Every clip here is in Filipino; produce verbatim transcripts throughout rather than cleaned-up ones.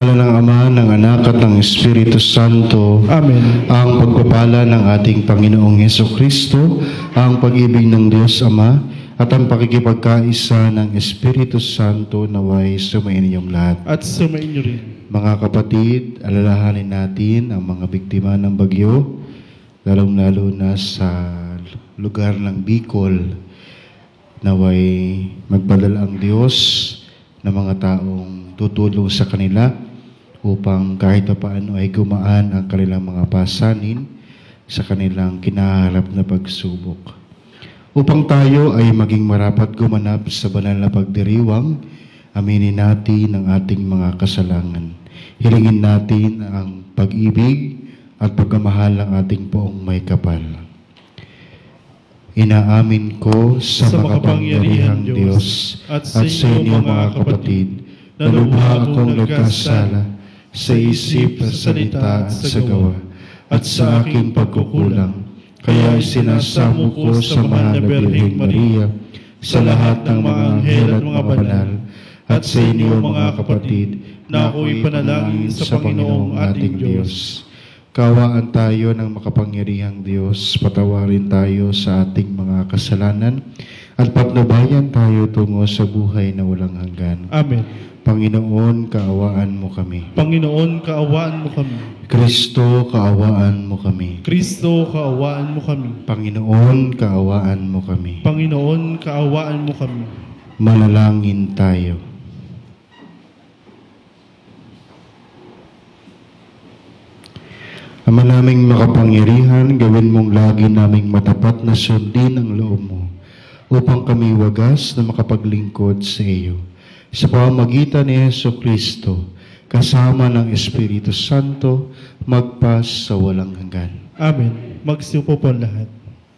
ng Ama, ng Anak at ng Espiritu Santo. Amen. Ang pagpapala ng ating Panginoong Hesukristo, ang pag-ibig ng Diyos Ama, at ang pakikipagkaisa ng Espiritu Santo naway sumain inyong lahat. At sumain niyo rin. Mga kapatid, alalahanin natin ang mga biktima ng bagyo, lalong-lalo na sa lugar ng Bicol, naway magpadala ang Diyos ng mga taong tutulong sa kanila upang kahit pa paano ay gumaan ang kanilang mga pasanin sa kanilang kinaharap na pagsubok. Upang tayo ay maging marapat gumanap sa banal na pagdiriwang, aminin natin ang ating mga kasalanan. Hilingin natin ang pag-ibig at pagmamahal ng ating poong may kapal. Inaamin ko sa, sa makapangyarihang Diyos at sa inyo mga kapatid, na lubha akong nagkasala sa isip, sa salita at sa gawa, at sa aking pagkukulang. Kaya sinasamo ko sa mahal na Birheng Maria, sa lahat ng mga anghel at mga banal, at sa inyo mga kapatid, na ako'y panalangin sa Panginoong ating Diyos. Kawaan tayo ng makapangyarihang Diyos, patawarin tayo sa ating mga kasalanan, at patnubayan tayo tungo sa buhay na walang hanggan. Amen. Panginoon, kaawaan mo kami. Panginoon, kaawaan mo kami. Kristo, kaawaan mo kami. Kristo, kaawaan mo kami. Panginoon, kaawaan mo kami. Panginoon, kaawaan mo kami. Manalangin tayo. Ama naming makapangyarihan, gawin mong lagi naming matapat na sundin ang loob mo, upang kami wagas na makapaglingkod sa iyo. Sa pamamagitan ni Hesukristo, kasama ng Espiritu Santo, magpas sa walang hanggan. Amen. Magsiupo po lahat.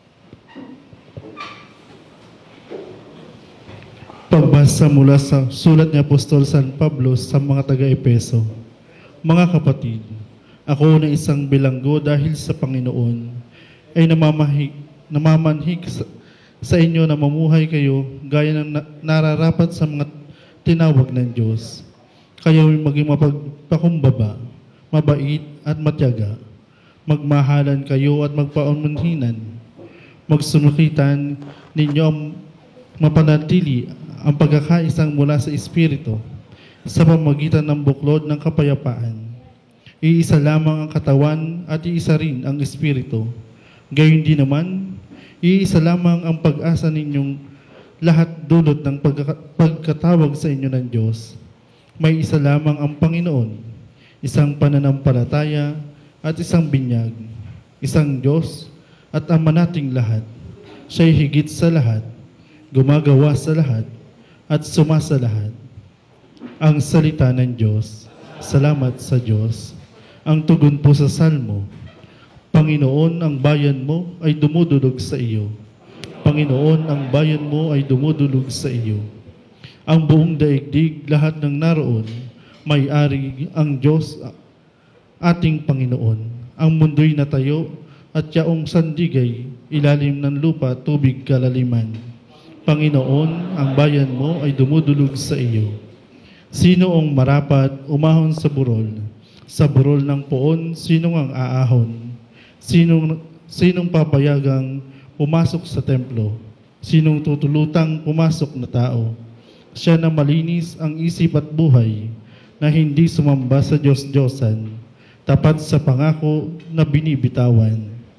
Pagbasa mula sa sulat ni Apostol San Pablo sa mga taga-Epeso. Mga kapatid, ako na isang bilanggo dahil sa Panginoon ay namamahig, namamanhig sa, sa inyo na mamuhay kayo gaya ng na, nararapat sa mga tinawag ng Diyos. Kayo maging mapagpakumbaba, mabait at matyaga. Magmahalan kayo at magpaunmunhinan. Magsunukitan ninyo ang mapanatili ang pagkakaisang mula sa Espiritu sa pamamagitan ng buklod ng kapayapaan. Iisa lamang ang katawan at iisa rin ang Espiritu. Gayon din naman, iisa lamang ang pag-asa ninyong lahat dulot ng pagka- pagkatawag sa inyo ng Diyos. May isa lamang ang Panginoon, isang pananampalataya at isang binyag, isang Diyos at Ama nating lahat. Siya'y higit sa lahat, gumagawa sa lahat, at sumasa lahat. Ang salita ng Diyos. Salamat sa Diyos. Ang tugon po sa Salmo, Panginoon, ang bayan mo ay dumudulog sa iyo. Panginoon, ang bayan mo ay dumudulog sa iyo. Ang buong daigdig, lahat ng naroon, may-ari ang Diyos, ating Panginoon. Ang mundo'y natayo at yaong sandigay, ilalim ng lupa, tubig kalaliman. Panginoon, ang bayan mo ay dumudulog sa iyo. Sino ang marapat umahon sa burol? Sa burol ng poon, sino ang aahon? Sinong, sinong papayagang pumasok sa templo? Sinong tutulutang pumasok na tao? Siya na malinis ang isip at buhay, na hindi sumamba sa Diyos-Diyosan, tapat sa pangako na binibitawan.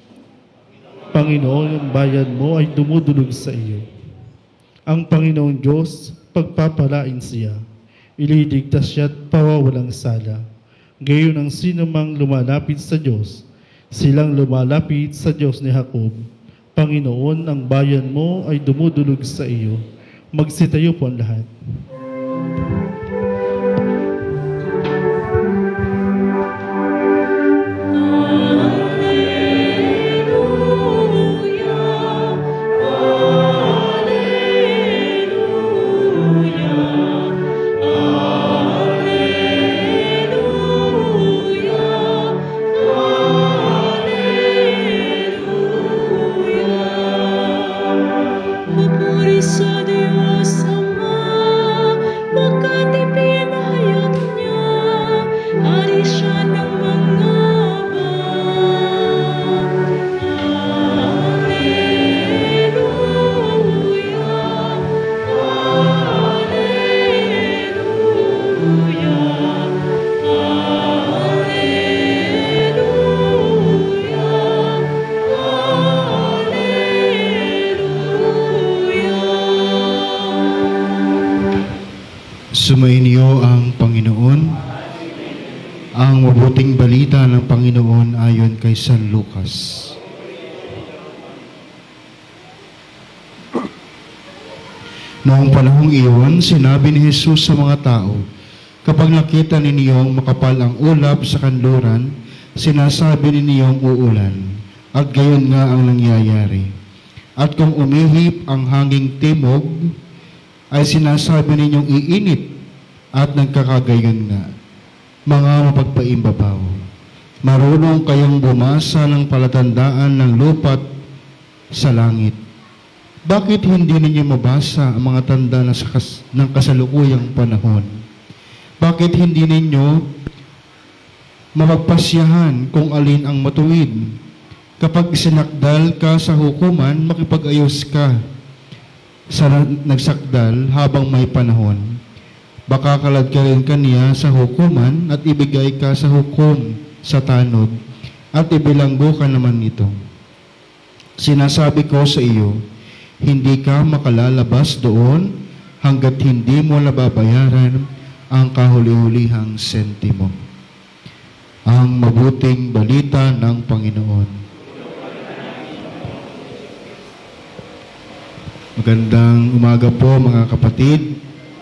Panginoon, ang bayan mo ay dumudulog sa iyo. Ang Panginoong Diyos, pagpapalain siya. Ililigtas siya at pawawalang sala. Gayon ang sinumang lumalapit sa Diyos, silang lumalapit sa Diyos ni Jacob. Panginoon, ang bayan mo ay dumudulog sa iyo. Magsitayo po ang lahat. Papuri sa Diyos Ama, Sumainyo ang Panginoon. Ang mabuting balita ng Panginoon ayon kay San Lucas. Noong panahong iyon, sinabi ni Jesus sa mga tao, kapag nakita ninyong makapal ang ulap sa kanluran, sinasabi ninyong uulan, at gayon nga ang nangyayari. At kung umihip ang hanging timog, ay sinasabi ninyong iinit, at nagkakagayon nga. Mga mapagpaimbabaw, marunong kayong bumasa ng palatandaan ng lupa't sa langit. Bakit hindi ninyo mabasa ang mga tanda ng kasalukuyang panahon? Bakit hindi ninyo mapagpasyahan kung alin ang matuwid? Kapag sinakdal ka sa hukuman, makipag-ayos ka sa nagsakdal habang may panahon. Baka kalad ka rin kaniya sa hukuman at ibigay ka sa hukom sa tanod at ibilanggo ka naman nito. Sinasabi ko sa iyo, hindi ka makalalabas doon hanggat hindi mo nababayaran ang kahuli-hulihang sentimo. Ang mabuting balita ng Panginoon. Magandang umaga po mga kapatid.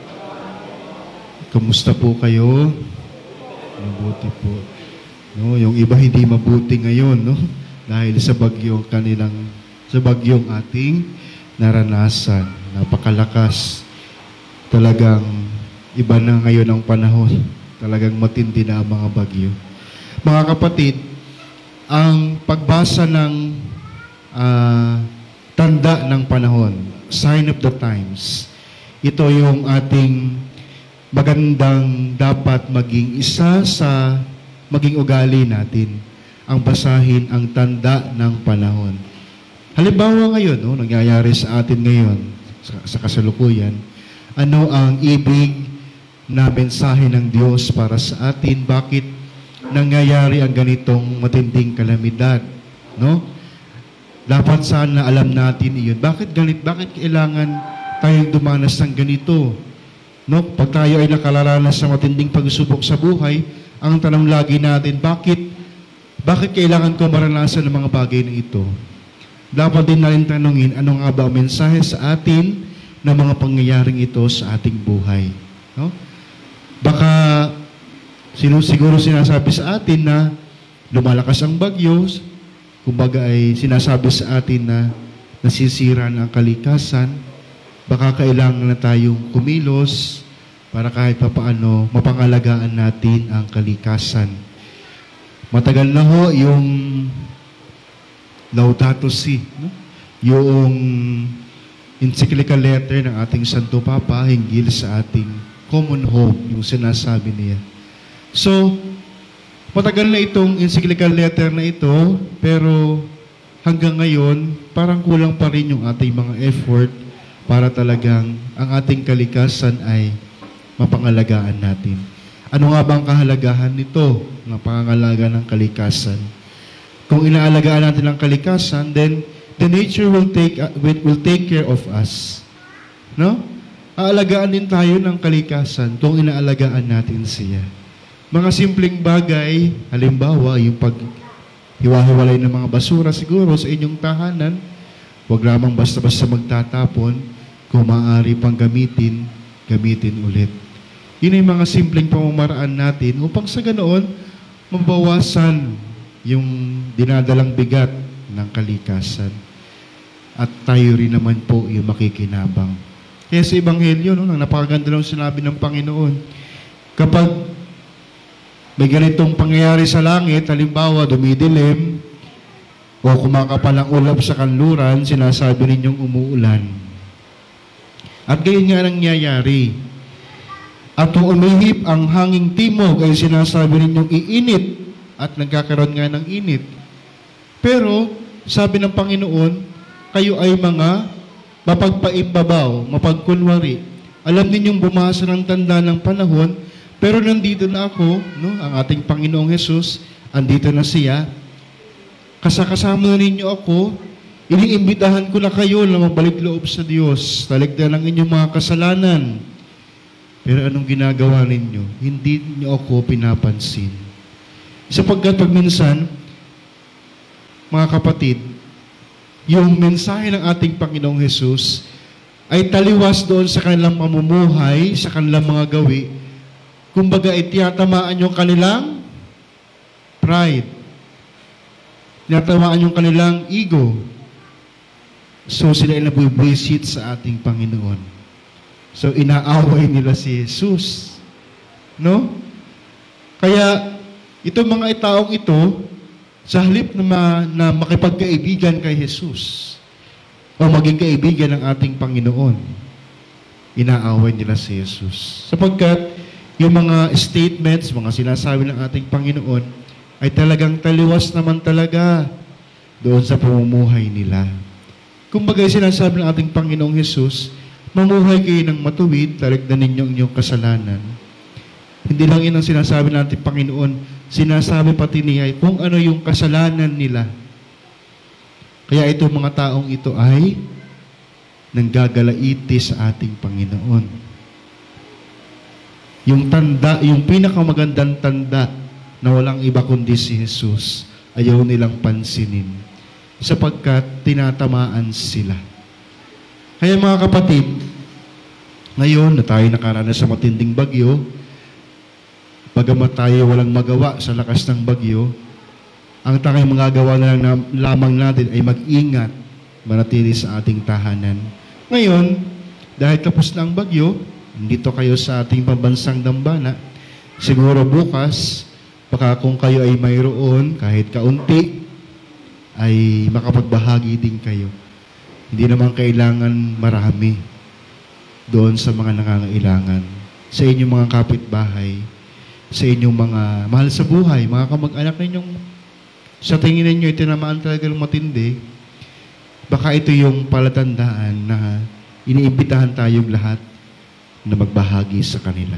Kamusta po kayo? Mabuti po. No, yung iba hindi mabuti ngayon, no? Dahil sa bagyong kanilang sa bagyong ating naranasan. Napakalakas. Talagang iba na ngayon ang panahon. Talagang matindi na ang mga bagyo. Mga kapatid, ang pagbasa ng uh, tanda ng panahon, sign of the times, ito yung ating magandang dapat maging isa sa maging ugali natin, ang basahin ang tanda ng panahon. Halimbawa ngayon, no, nangyayari sa atin ngayon, sa, sa kasalukuyan, ano ang ibig na mensahe ng Diyos para sa atin? Bakit nangyayari ang ganitong matinding kalamidad? No? Dapat sana alam natin iyon. Bakit galit? Bakit kailangan tayong dumanas ng ganito? No? Pag tayo ay nakalaranas sa matinding pagsubok sa buhay, ang tanong lagi natin, bakit, bakit kailangan ko maranasan ng mga bagay na ito? Dapat din natin tanungin, ano nga ba ang mensahe sa atin ng mga pangyayaring ito sa ating buhay? No? Baka siguro sinasabi sa atin na lumalakas ang bagyo, kumbaga ay sinasabi sa atin na nasisira na ang kalikasan, baka kailangan na tayong kumilos para kahit papaano mapangalagaan natin ang kalikasan. Matagal na ho yung Laudato Si, no? Yung encyclical letter ng ating Santo Papa hinggil sa ating common home, yung sinasabi niya. So, matagal na itong encyclical letter na ito, pero hanggang ngayon, parang kulang pa rin yung ating mga effort para talagang ang ating kalikasan ay mapangalagaan natin. Ano nga ba ang kahalagahan nito, ng pangangalaga ng kalikasan? Kung inaalagaan natin ang kalikasan, then the nature will take uh, will, will take care of us. No? Aalagaan din tayo ng kalikasan kung inaalagaan natin siya. Mga simpleng bagay, halimbawa, yung pag hiwa-hiwalay ng mga basura siguro sa inyong tahanan, huwag lamang basta-basta magtatapon, kung maaari pang gamitin, gamitin ulit. Yun ay mga simpleng pamamaraan natin upang sa ganoon, mabawasan yung dinadalang bigat ng kalikasan. At tayo rin naman po yung makikinabang. Kaya sa Ebanghelyo, no, nang napakaganda lang sinabi ng Panginoon, kapag may ganitong pangyayari sa langit, halimbawa dumidilim, o kumakapal ang ulap sa kanluran, sinasabi ninyong umuulan. At gayon nga nangyayari. At kung umihip ang hanging timog, ay sinasabi ninyong iinit, at nagkakaroon nga ng init. Pero, sabi ng Panginoon, kayo ay mga mapagpaimbabaw, mapagkunwari. Alam ninyong bumasa ng tanda ng panahon, pero nandito na ako, no, ang ating Panginoong Hesus, andito na siya. Kasakasama na ninyo ako, iniimbitahan ko na kayo na magbalik loob sa Diyos. Taligdan ang inyong mga kasalanan. Pero anong ginagawa ninyo? Hindi niyo ako pinapansin. Sapagkat pag minsan, mga kapatid, yung mensahe ng ating Panginoong Hesus ay taliwas doon sa kanilang pamumuhay, sa kanilang mga gawi. Kumbaga, itiyatamaan yung kanilang pride. Itiyatamaan yung kanilang ego. So, sila ay nabubwisit sa ating Panginoon. So, inaaway nila si Jesus. No? Kaya, itong mga taong ito, sa halip na, ma, na makipagkaibigan kay Jesus, o maging kaibigan ng ating Panginoon, inaaway nila si Jesus. Sapagkat, yung mga statements, mga sinasabi ng ating Panginoon, ay talagang taliwas naman talaga doon sa pamumuhay nila. Kumbaga, sinasabi ng ating Panginoong Jesus, mamuhay kayo ng matuwid, taligdan ninyo ang inyong kasalanan. Hindi lang yun ang sinasabi ng ating Panginoon, sinasabi pati niya kung ano yung kasalanan nila. Kaya itong mga taong ito ay nanggagalaiti sa ating Panginoon. Yung tanda, yung pinakamagandang tanda na walang iba kundi si Jesus, ayaw nilang pansinin sapagkat tinatamaan sila. Kaya mga kapatid, ngayon na tayo nakaranas sa matinding bagyo, bagamat tayo walang magawa sa lakas ng bagyo, ang tanging magagawa na lang na, lamang natin ay mag-ingat, manatili sa ating tahanan. Ngayon, dahil tapos na ang bagyo, dito kayo sa ating pambansang dambana, siguro bukas, baka kung kayo ay mayroon, kahit kaunti, ay makapagbahagi din kayo. Hindi naman kailangan marami doon sa mga nangangailangan, sa inyong mga kapitbahay, sa inyong mga mahal sa buhay, mga kamag-anak ninyong sa tingin ninyo itinamaan talaga ng matindi, baka ito yung palatandaan na iniimbitahan tayong lahat na magbahagi sa kanila.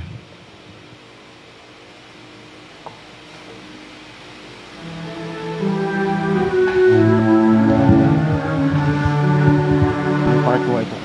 Part two ito.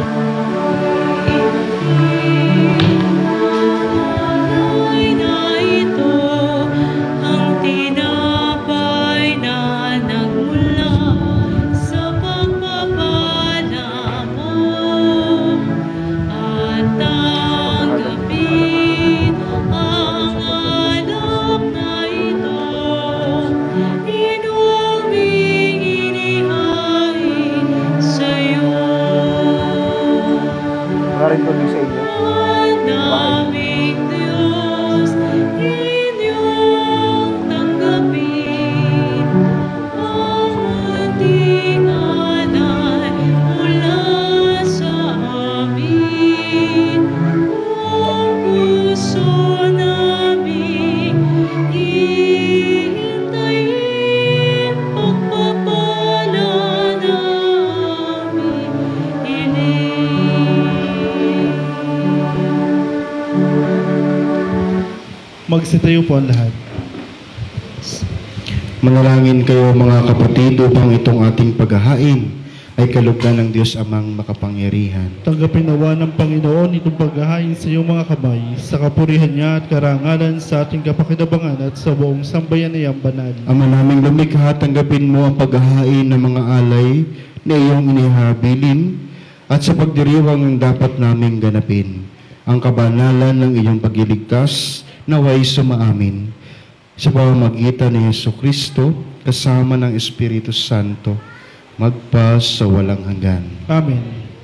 Rin to sa inyo. Naming Diyos, inyong tanggapin ang munting alay mula sa amin. Ang puso naming hihintayin, pagpapala namin hiling. Magsitayo po ang lahat. Manalangin kayo mga kapatid upang itong ating paghahain ay kalugdan ng Diyos amang makapangyarihan. Tanggapin nawa ng Panginoon itong paghahain sa iyong mga kamay, sa kapurihan niya at karangalan sa ating kapakinabangan at sa buong sambayan niyang banal. Ama naming lumikha, tanggapin mo ang paghahain ng mga alay na iyong inihabilin at sa pagdiriwang ang dapat naming ganapin. Ang kabanalan ng iyong pagliligtas naway sumaamin sa pamamagitan ni Jesucristo kasama ng Espiritu Santo magpa sa walang hanggan. Amen.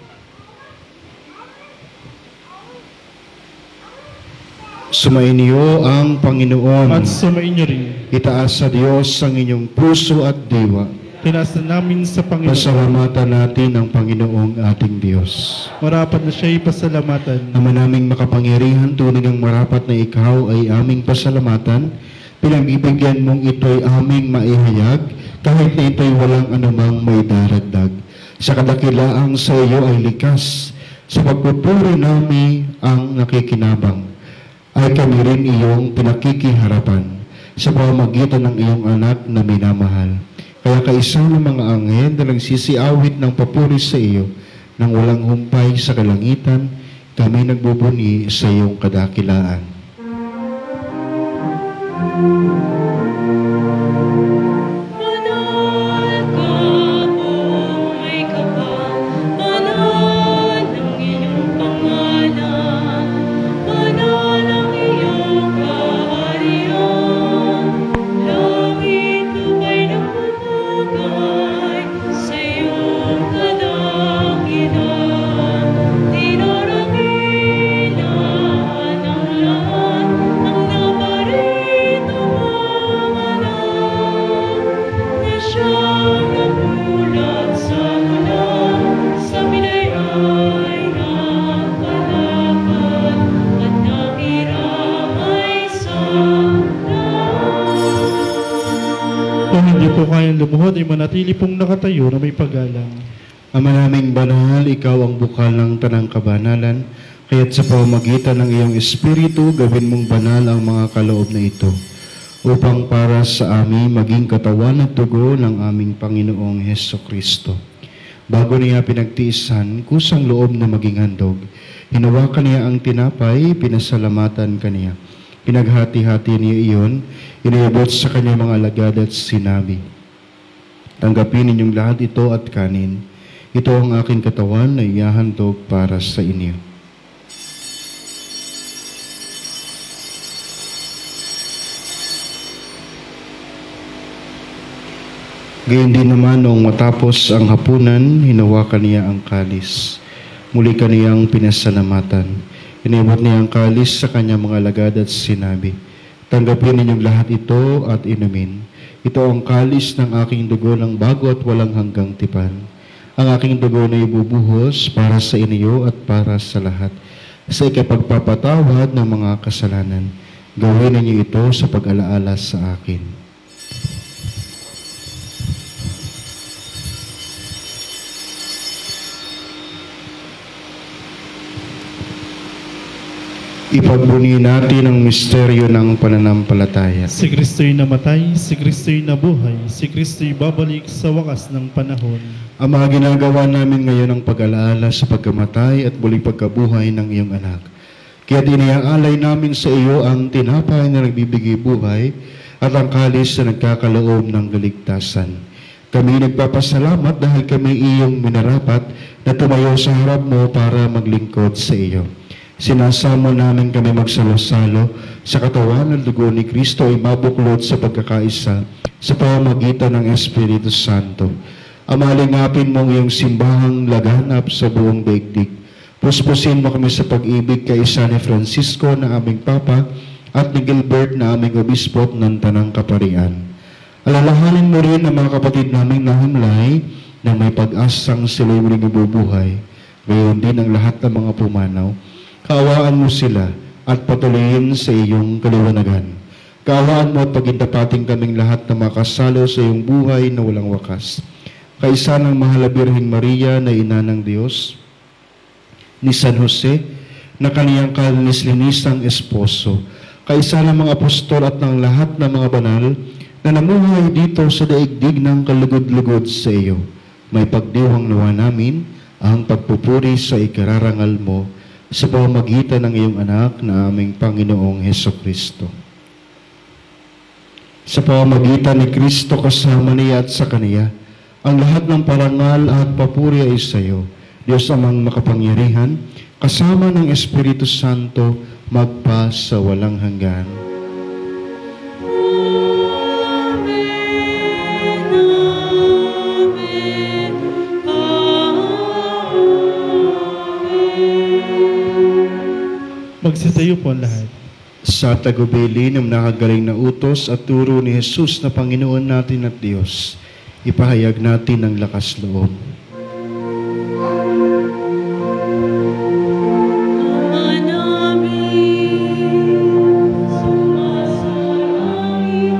Sumainyo ang Panginoon. At sumainyo rin. Itaas sa Diyos ang inyong puso at diwa. Tinaas na namin sa Panginoon. Pasalamatan natin ang Panginoong ating Diyos. Marapat na siya'y pasalamatan. Ama naming makapangyarihan, tunay ng marapat na ikaw ay aming pasalamatan. Pinag-ibigyan mong ito'y aming maihayag, kahit na ito'y walang anumang may daragdag. Sa kadakilaang sa iyo ay likas, sa pagpupuri namin ang nakikinabang, ay kami rin iyong pinakikiharapan sa pamamagitan ng iyong anak na minamahal. Kaya kaisa ng mga anghel na nagsisiawit ng papuri sa iyo, nang walang humpay sa kalangitan, Kami nagbubuni sa iyong kadakilaan. Banal ka, buhay ka pa, banal ang iyong pangalan, banal ang iyong kaharian. Langit lupa'y nagpupugay sa iyong kadakilan. Dinarangilan ang lahat ng naparito mong anak, na siyang namulat sa ulan, sa binayay nagpalakad, at nakiramay sa Kung hindi po kayang lumuhod, ay manatili pong nakatayo na may paggalang. Ama naming banal, ikaw ang bukal ng tanang kabanalan, kaya't sa pamamagitan ng iyong Espiritu, gawin mong banal ang mga kaloob na ito, upang para sa amin maging katawan at dugo ng aming Panginoong Heso Kristo. Bago niya pinagtiisan, kusang loob na maging handog, hinawakan niya ang tinapay, pinasalamatan kaniya. Pinaghati-hati niya iyon, iniabot sa kanyang mga alagad at sinabi, "Tanggapin ninyong lahat ito at kanin. Ito ang aking katawan na ihahandog para sa inyo." Gayon din naman noong matapos ang hapunan, hinawakan niya ang kalis. Muli kaniyang pinasalamatan. Inibot niya ang kalis sa kanyang mga alagad at sinabi, "Tanggapin ninyong lahat ito at inumin. Ito ang kalis ng aking dugo ng bago at walang hanggang tipan. Ang aking dugo na ibubuhos para sa inyo at para sa lahat, sa ikapagpapatawad ng mga kasalanan. Gawin ninyo ito sa pag-alaala sa akin." Ipagbuni natin ang misteryo ng pananampalataya. Si Kristo'y namatay, si Kristo'y nabuhay, si Kristo'y babalik sa wakas ng panahon. Ang mga ginagawa namin ngayon ang pag-alaala sa pagkamatay at muling pagkabuhay ng iyong anak. Kaya iniaalay namin sa iyo ang tinapay na nagbibigay buhay at ang kalis na nagkakaloob ng kaligtasan. Kami nagpapasalamat dahil kami iyong minarapat na tumayo sa harap mo para maglingkod sa iyo. Sinasamo namin kami magsalo-salo sa katawan ng dugo ni Kristo ay mabuklod sa pagkakaisa sa pamamagitan ng Espiritu Santo. Amalingapin mong iyong simbahang laganap sa buong daigdig. Puspusin mo kami sa pag-ibig kay Isa ni Francisco na aming Papa at ni Gilbert na aming Obispo ng Tanang Kaparian. Alalahanin mo rin ang mga kapatid naming nahimlay na may pag-asang sila'y muling ibubuhay. Gayon din ang lahat ng mga pumanaw. Kaawaan mo sila at patuloyin sa iyong kaliwanagan. Kaawaan mo at pagindapating kaming lahat na makasalo sa iyong buhay na walang wakas. Kaisa ng Mahal na Birhen Maria na Ina ng Diyos, ni San Jose na kaniyang kalinis-linisang esposo, kaisa ng mga apostol at ng lahat ng mga banal na namuhay dito sa daigdig ng kalugod-lugod sa iyo. May pagdiwang nawa namin ang pagpupuri sa ikararangal mo sa pamamagitan ng iyong anak na aming Panginoong Heso Kristo. Sa pamamagitan ni Kristo kasama niya at sa Kaniya, ang lahat ng parangal at papuri ay sa iyo, Diyos amang makapangyarihan, kasama ng Espiritu Santo, magpa sa walang hanggan. Magsitayo po ang lahat. Sa tagubilin ng nakagaling na utos at turo ni Jesus na Panginoon natin at Diyos, ipahayag natin ang lakas loob. Ama namin, sumasalangit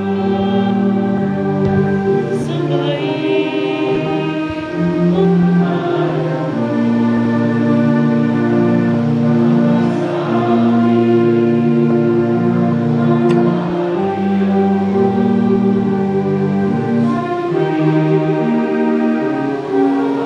ka, sambahin ang pangalan mo.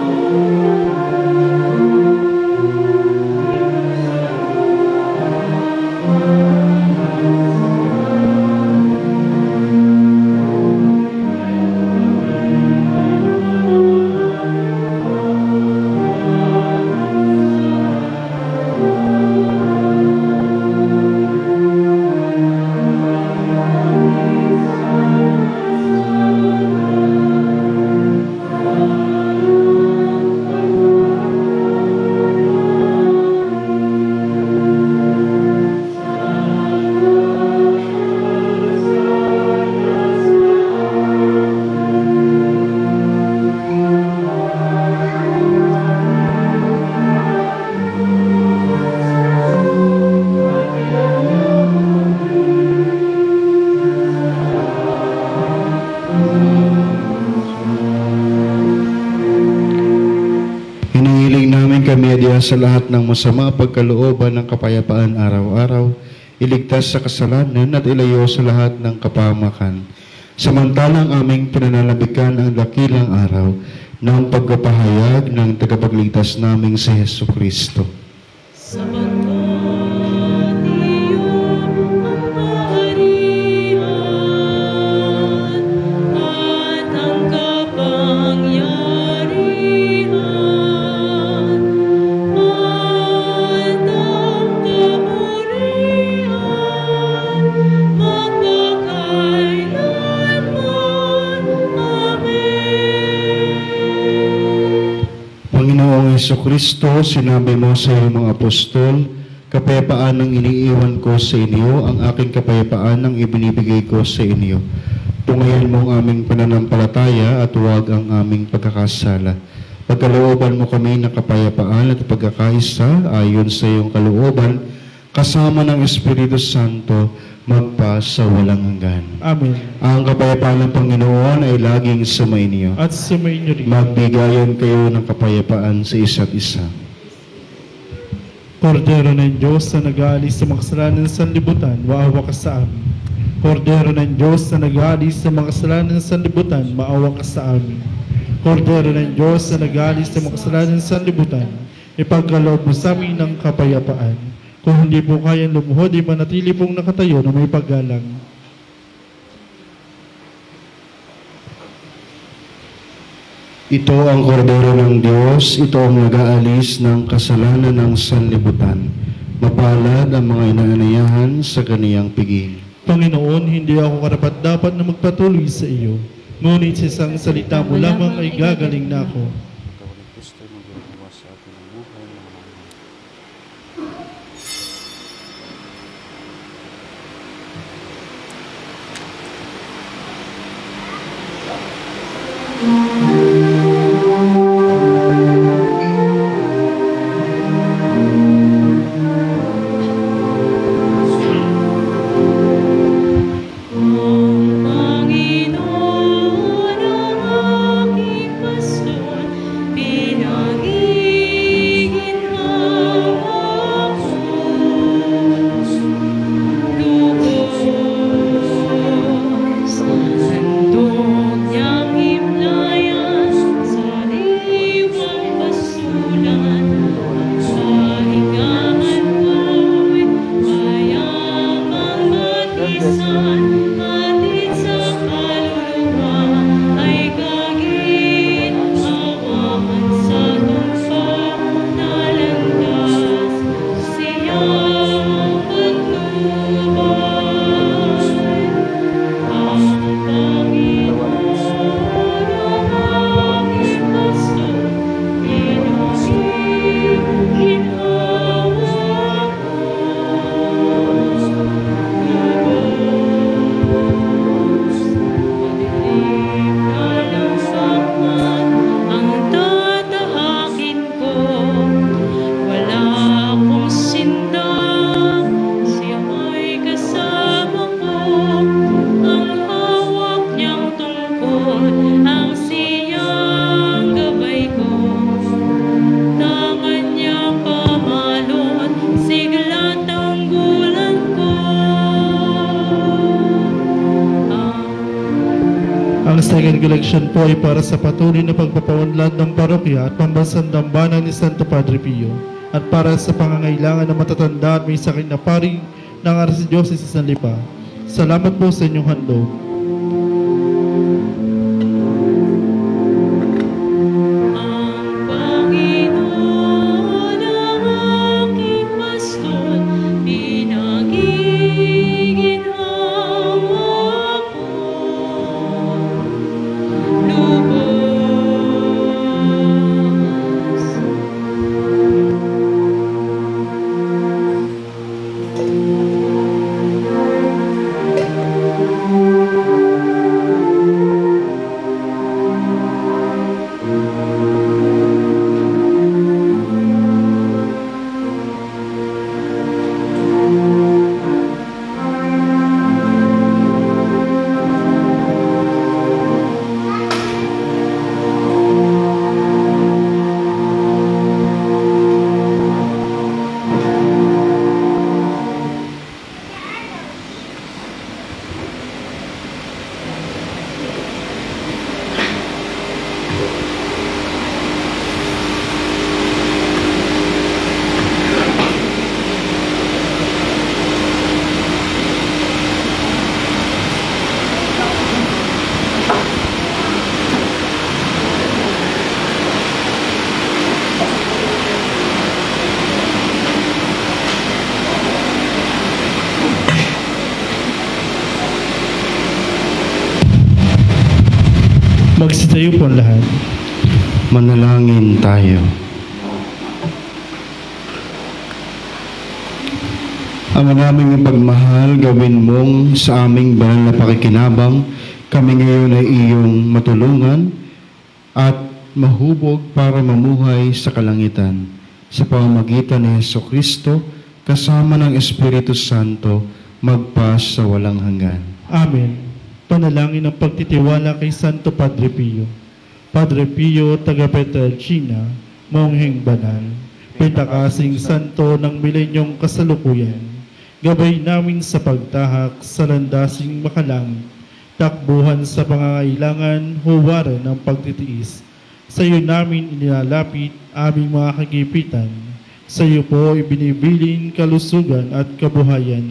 Dumediya sa lahat ng masama pagkalooban ng kapayapaan araw-araw, iligtas sa kasalanan at ilayo sa lahat ng kapahamakan. Samantalang aming pinanalabikan ang dakilang araw ng pagpapahayag ng tagapagligtas naming si Hesu Kristo. Sabatot iyong ang kaharian at ang kapangyarihan at ang kapurihan magpakailanman. Amen. Panginoong Hesu Kristo, sinabi mo sa iyong mga apostol, kapayapaan ang iniiwan ko sa inyo, ang aking kapayapaan ang ibinibigay ko sa inyo. Tungayan mo ang aming pananampalataya at huwag ang aming pagkakasala. Pagkalooban mo kami ng kapayapaan at pagkakaisa ayon sa iyong kalooban, kasama ng Espiritu Santo, magpa sa walang hanggan. Amen. Ang kapayapaan ng Panginoon ay laging sumainyo. At sumainyo rin. Magbigayan kayo ng kapayapaan sa isa't isa. Kordero ng Diyos na nag-aalis sa mga kasalanan ng sanlibutan, maawa ka sa amin. Kordero ng Diyos na nag-aalis sa mga kasalanan ng sanlibutan, maawa ka sa amin. Kordero ng Diyos na nag-aalis sa mga kasalanan ng sanlibutan, ipagkaloob mo sa amin ng kapayapaan. Kung hindi po kayang lumuhod, di manatili pong nakatayo na may paggalang. Ito ang kordero ng Diyos, ito ang nag-aalis ng kasalanan ng sanlibutan. Mapalad ang mga inaanayahan sa kaniyang piging. Panginoon, hindi ako karapat-dapat na magpatuloy sa iyo. Ngunit sa isang salita mo lamang ay gagaling na ako. Ang Panginoon ang aking pastor, pinag-iginhawa ko. Lubos, handog niyang himlayan sa liwang pasulan. Ang pahingahan ko'y mayamang matisan. Hatid sa kaluluwa ay kaginhawahan sa tungkol na landas. Siyang patnubay. Ang Panginoon ang aking pastor, pinag-iginhawa ko. Madilim na ng sakman ang tatahakin ko. Wala akong sinda, siya ay kasama ko. Ang hawak niyang tungkol, ang siyang gabay ko. Tangan niyang pamalon, sigla tanggulan ko. Ang second collection po ay para sa patuloy na pagpapaunlad ng parokya at pambansang dambana ni Santo Padre Pio at para sa pangangailangan ng matatanda at may sakit na pari ng Archdiocese ng Lipa. Salamat po sa inyong handog. Ang Panginoon ang aking pastor, pinag-iginhawa ko. Lubos, Magsitayo po ang lahat. Manalangin tayo. Ama naming pagmahal, gawin mong sa aming banal na pakikinabang, kami ngayon ay iyong matulungan at mahubog para mamuhay sa kalangitan. Sa pamamagitan ni Jesucristo, kasama ng Espiritu Santo, magpas sa walang hanggan. Amen. Panalangin ng pagtitiwala kay Santo Padre Pio. Padre Pio, taga Pietrelcina, mongheng banal, pintakasing santo ng milenyong kasalukuyan, gabay namin sa pagtahak sa landasing makalangit, takbuhan sa pangangailangan, huwaran ng pagtitiis. Sa iyo namin inilalapit aming mga kagipitan. Sa iyo po ibinibilin kalusugan at kabuhayan.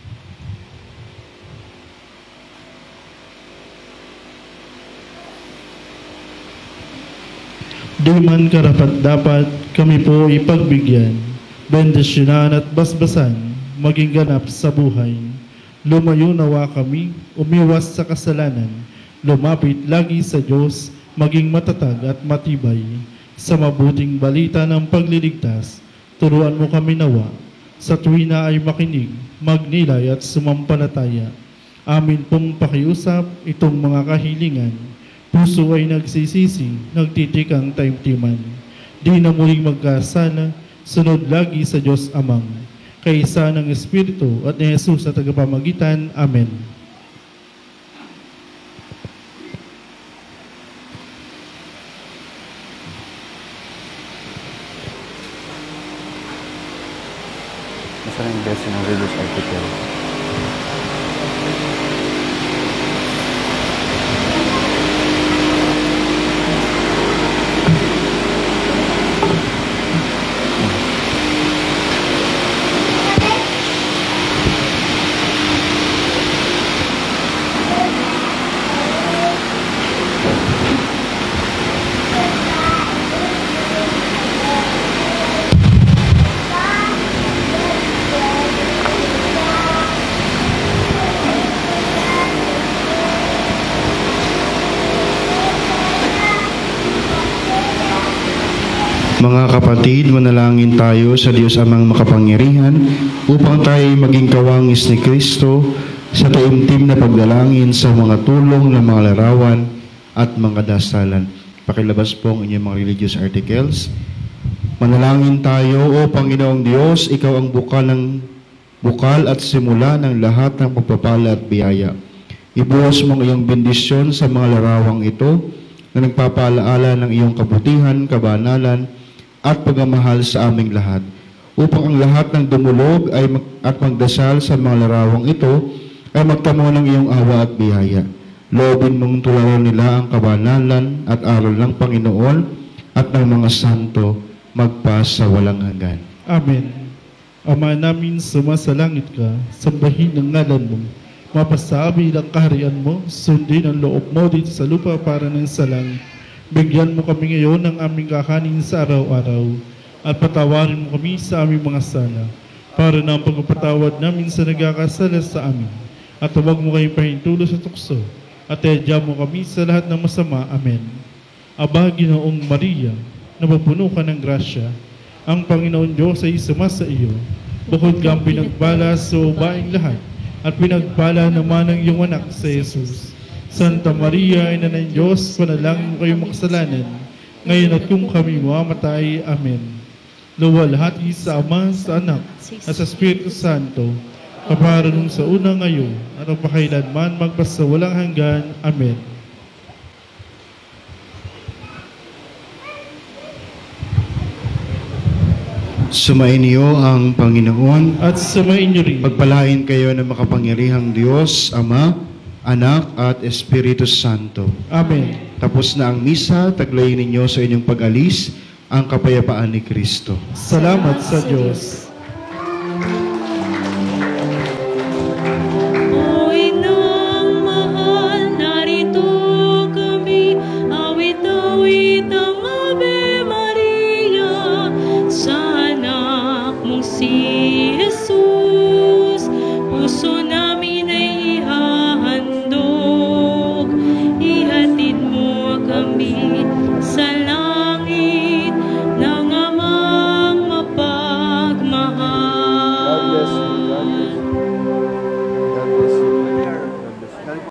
Di man karapat-dapat kami po ipagbigyan, bendisyonan at basbasan, maging ganap sa buhay. Lumayo nawa kami, umiwas sa kasalanan, lumapit lagi sa Diyos, maging matatag at matibay. Sa mabuting balita ng pagliligtas, turuan mo kami nawa, sa tuwina ay makinig, magnilay at sumampalataya. Amin pong pakiusap itong mga kahilingan, puso ay nagsisisi, nagtitikang taimtiman. Di na muling magkasala, sunod lagi sa Diyos Amang, kaisa ng Espiritu at ni Jesus sa tagapamagitan. Amen. Nasaan yung blessing ng religious article? Mga kapatid, manalangin tayo sa Diyos Amang makapangyarihan upang tayo maging kawangis ni Kristo sa taimtim na pagdalangin sa mga tulong ng mga larawan at mga dasalan. Pakilabas po ang inyong mga religious articles. Manalangin tayo, O Panginoong Diyos, Ikaw ang bukal, ng, bukal at simula ng lahat ng pagpapala at biyaya. Ibuhos mo ang iyong bendisyon sa mga larawang ito na nagpapaalaala ng iyong kabutihan, kabanalan, at pagmamahal sa aming lahat, upang ang lahat ng dumulog ay mag at magdasal sa mga larawang ito ay magtamo ng iyong awa at biyaya. Loobin mong tularan nila ang kabanalan at aral ng Panginoon at ng mga santo magpas sa walang hanggan. Amen. Ama namin, sumasalangit ka, sambahin ang ngalan mo, mapasabi ang kaharian mo, sundin ang loob mo dito sa lupa para ng sa langit. Bigyan mo kami ngayon ng aming kakanin sa araw-araw at patawarin mo kami sa aming mga sala para na ang pagpapatawad namin sa nagkakasala sa amin. At huwag mo kayong pahintulo sa tukso at edya mo kami sa lahat ng masama. Amen. Aba, Ginoong Maria, napapuno ka ng grasya, ang Panginoon Diyos ay sumasa iyo. Bukod kang pinagbala sa babaeng lahat at pinagpala naman ang iyong anak sa Jesus. Santa Maria, Ina ng Diyos, panalangin mo kayong makasalanan, ngayon at kung kami mamatay. Amen. Luwalhati sa Ama, sa Anak, at sa Espiritu Santo, kapara nung sa unang ngayon, at ang pakailanman magpas sa walang hanggan. Amen. Sumain niyo ang Panginoon. At sumain niyo rin. Pagpalain kayo ng makapangyarihang Diyos, Ama, Anak, at Espiritu Santo. Amen. Tapos na ang misa, taglayin ninyo sa inyong pag-alis ang kapayapaan ni Kristo. Salamat sa Diyos. O Inang mahal, narito kami, awit-awit ang Ave Maria, sa anak mong si Jesus, puso na